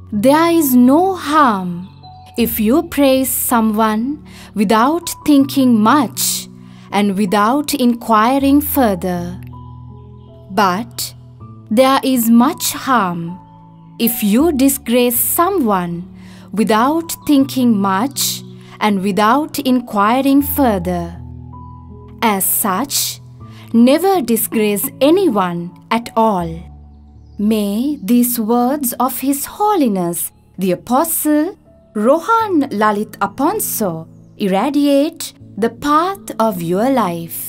There is no harm if you praise someone without thinking much and without inquiring further. But there is much harm if you disgrace someone without thinking much and without inquiring further. As such, never disgrace anyone at all. May these words of His Holiness, the Apostle Rohan Lalit Aponso, irradiate the path of your life.